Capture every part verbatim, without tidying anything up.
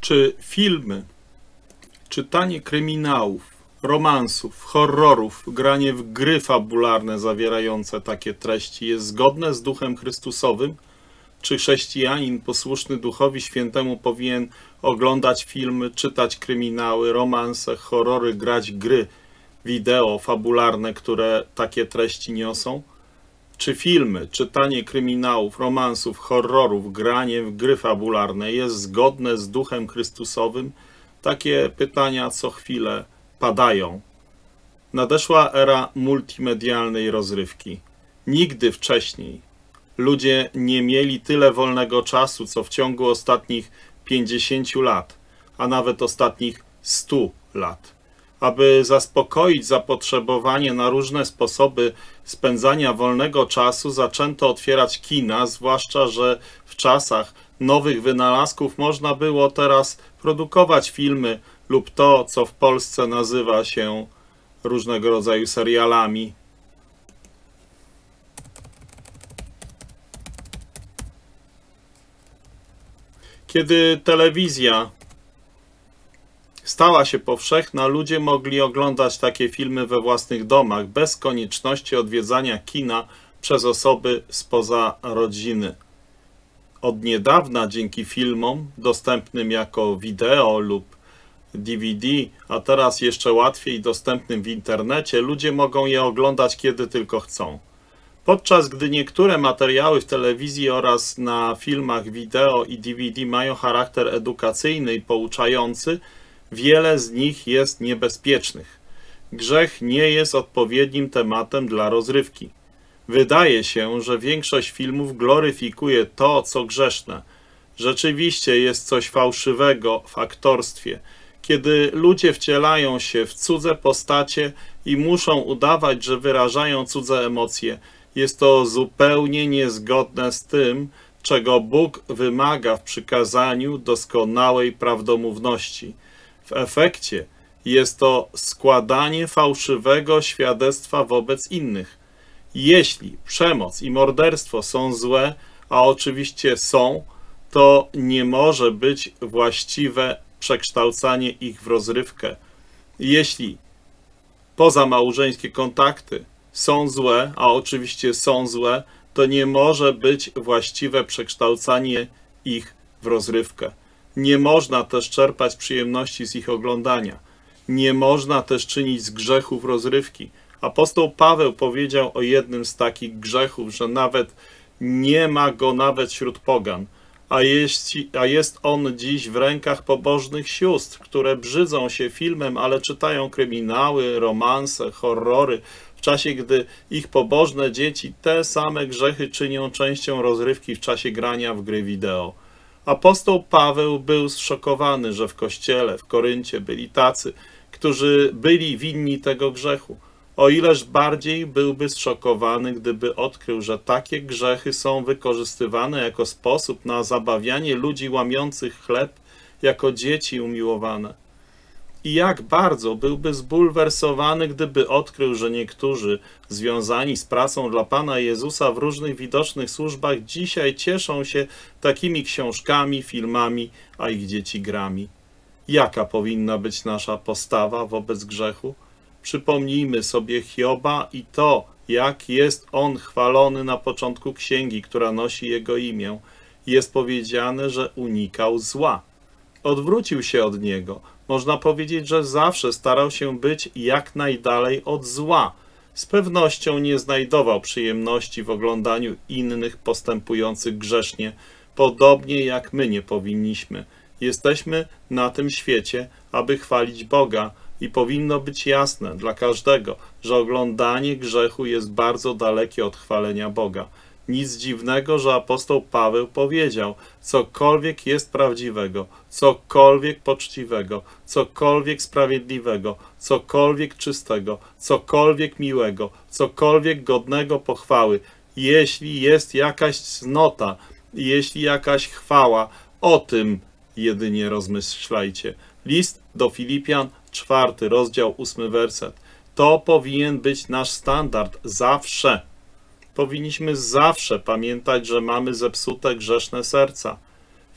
Czy filmy, czytanie kryminałów, romansów, horrorów, granie w gry fabularne zawierające takie treści jest zgodne z Duchem Chrystusowym? Czy chrześcijanin posłuszny Duchowi Świętemu powinien oglądać filmy, czytać kryminały, romanse, horrory, grać gry wideo fabularne, które takie treści niosą? Czy filmy, czytanie kryminałów, romansów, horrorów, granie w gry fabularne jest zgodne z Duchem Chrystusowym? Takie pytania co chwilę padają. Nadeszła era multimedialnej rozrywki. Nigdy wcześniej ludzie nie mieli tyle wolnego czasu, co w ciągu ostatnich pięćdziesięciu lat, a nawet ostatnich stu lat. Aby zaspokoić zapotrzebowanie na różne sposoby spędzania wolnego czasu, zaczęto otwierać kina, zwłaszcza że w czasach nowych wynalazków można było teraz produkować filmy lub to, co w Polsce nazywa się różnego rodzaju serialami. Kiedy telewizja stała się powszechna, ludzie mogli oglądać takie filmy we własnych domach, bez konieczności odwiedzania kina przez osoby spoza rodziny. Od niedawna dzięki filmom dostępnym jako wideo lub D V D, a teraz jeszcze łatwiej dostępnym w internecie, ludzie mogą je oglądać kiedy tylko chcą. Podczas gdy niektóre materiały w telewizji oraz na filmach wideo i D V D mają charakter edukacyjny i pouczający, wiele z nich jest niebezpiecznych. Grzech nie jest odpowiednim tematem dla rozrywki. Wydaje się, że większość filmów gloryfikuje to, co grzeszne. Rzeczywiście jest coś fałszywego w aktorstwie, kiedy ludzie wcielają się w cudze postacie i muszą udawać, że wyrażają cudze emocje. Jest to zupełnie niezgodne z tym, czego Bóg wymaga w przykazaniu doskonałej prawdomówności. W efekcie jest to składanie fałszywego świadectwa wobec innych. Jeśli przemoc i morderstwo są złe, a oczywiście są, to nie może być właściwe przekształcanie ich w rozrywkę. Jeśli pozamałżeńskie kontakty są złe, a oczywiście są złe, to nie może być właściwe przekształcanie ich w rozrywkę. Nie można też czerpać przyjemności z ich oglądania. Nie można też czynić z grzechów rozrywki. Apostoł Paweł powiedział o jednym z takich grzechów, że nawet nie ma go nawet wśród pogan, a jest, a jest on dziś w rękach pobożnych sióstr, które brzydzą się filmem, ale czytają kryminały, romanse, horrory, w czasie gdy ich pobożne dzieci te same grzechy czynią częścią rozrywki w czasie grania w gry wideo. Apostoł Paweł był zszokowany, że w kościele w Koryncie byli tacy, którzy byli winni tego grzechu. O ileż bardziej byłby zszokowany, gdyby odkrył, że takie grzechy są wykorzystywane jako sposób na zabawianie ludzi łamiących chleb jako dzieci umiłowane. I jak bardzo byłby zbulwersowany, gdyby odkrył, że niektórzy związani z pracą dla Pana Jezusa w różnych widocznych służbach dzisiaj cieszą się takimi książkami, filmami, a ich dzieci grami. Jaka powinna być nasza postawa wobec grzechu? Przypomnijmy sobie Hioba i to, jak jest on chwalony na początku księgi, która nosi jego imię. Jest powiedziane, że unikał zła. Odwrócił się od niego. Można powiedzieć, że zawsze starał się być jak najdalej od zła. Z pewnością nie znajdował przyjemności w oglądaniu innych postępujących grzesznie, podobnie jak my nie powinniśmy. Jesteśmy na tym świecie, aby chwalić Boga i powinno być jasne dla każdego, że oglądanie grzechu jest bardzo dalekie od chwalenia Boga. Nic dziwnego, że apostoł Paweł powiedział, cokolwiek jest prawdziwego, cokolwiek poczciwego, cokolwiek sprawiedliwego, cokolwiek czystego, cokolwiek miłego, cokolwiek godnego pochwały, jeśli jest jakaś cnota, jeśli jakaś chwała, o tym jedynie rozmyślajcie. List do Filipian, czwarty rozdział, ósmy werset. To powinien być nasz standard zawsze. Powinniśmy zawsze pamiętać, że mamy zepsute, grzeszne serca.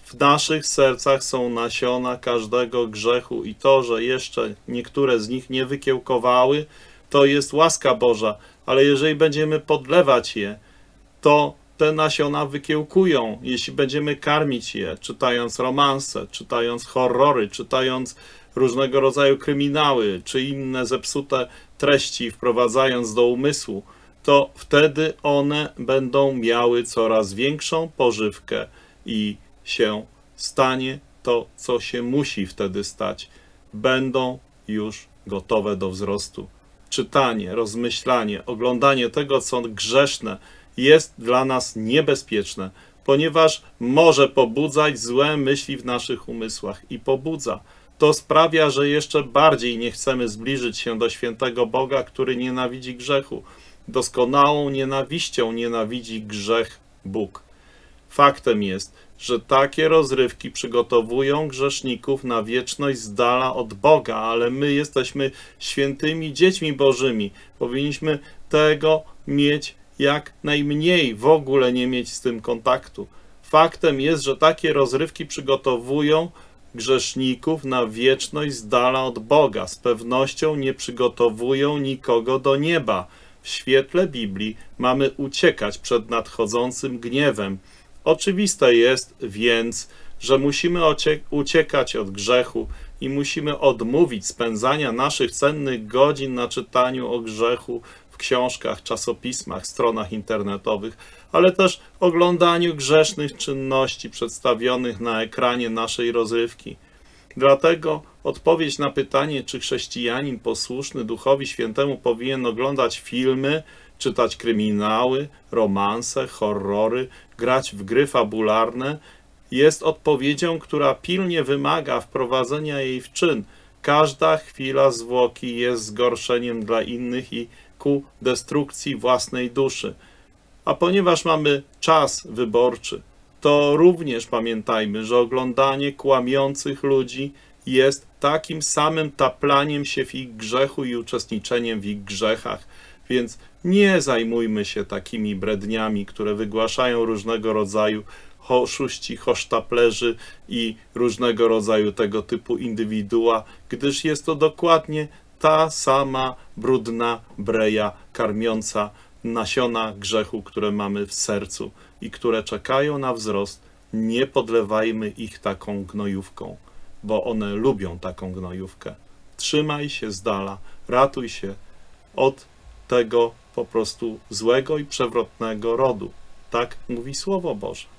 W naszych sercach są nasiona każdego grzechu i to, że jeszcze niektóre z nich nie wykiełkowały, to jest łaska Boża, ale jeżeli będziemy podlewać je, to te nasiona wykiełkują, jeśli będziemy karmić je, czytając romanse, czytając horrory, czytając różnego rodzaju kryminały, czy inne zepsute treści wprowadzając do umysłu, to wtedy one będą miały coraz większą pożywkę i się stanie to, co się musi wtedy stać. Będą już gotowe do wzrostu. Czytanie, rozmyślanie, oglądanie tego, co grzeszne, jest dla nas niebezpieczne, ponieważ może pobudzać złe myśli w naszych umysłach i pobudza. To sprawia, że jeszcze bardziej nie chcemy zbliżyć się do świętego Boga, który nienawidzi grzechu. Doskonałą nienawiścią nienawidzi grzech Bóg. Faktem jest, że takie rozrywki przygotowują grzeszników na wieczność z dala od Boga, ale my jesteśmy świętymi dziećmi Bożymi. Powinniśmy tego mieć jak najmniej, w ogóle nie mieć z tym kontaktu. Faktem jest, że takie rozrywki przygotowują grzeszników na wieczność z dala od Boga. Z pewnością nie przygotowują nikogo do nieba. W świetle Biblii mamy uciekać przed nadchodzącym gniewem. Oczywiste jest więc, że musimy uciekać od grzechu i musimy odmówić spędzania naszych cennych godzin na czytaniu o grzechu w książkach, czasopismach, stronach internetowych, ale też oglądaniu grzesznych czynności przedstawionych na ekranie naszej rozrywki. Dlatego odpowiedź na pytanie, czy chrześcijanin posłuszny Duchowi Świętemu powinien oglądać filmy, czytać kryminały, romanse, horrory, grać w gry fabularne, jest odpowiedzią, która pilnie wymaga wprowadzenia jej w czyn. Każda chwila zwłoki jest zgorszeniem dla innych i ku destrukcji własnej duszy. A ponieważ mamy czas wyborczy, to również pamiętajmy, że oglądanie kłamiących ludzi jest takim samym taplaniem się w ich grzechu i uczestniczeniem w ich grzechach. Więc nie zajmujmy się takimi bredniami, które wygłaszają różnego rodzaju oszuści, hosztaplerzy i różnego rodzaju tego typu indywidua, gdyż jest to dokładnie ta sama brudna breja karmiąca nasiona grzechu, które mamy w sercu i które czekają na wzrost. Nie podlewajmy ich taką gnojówką, bo one lubią taką gnojówkę. Trzymaj się z dala, ratuj się od tego po prostu złego i przewrotnego rodu. Tak mówi Słowo Boże.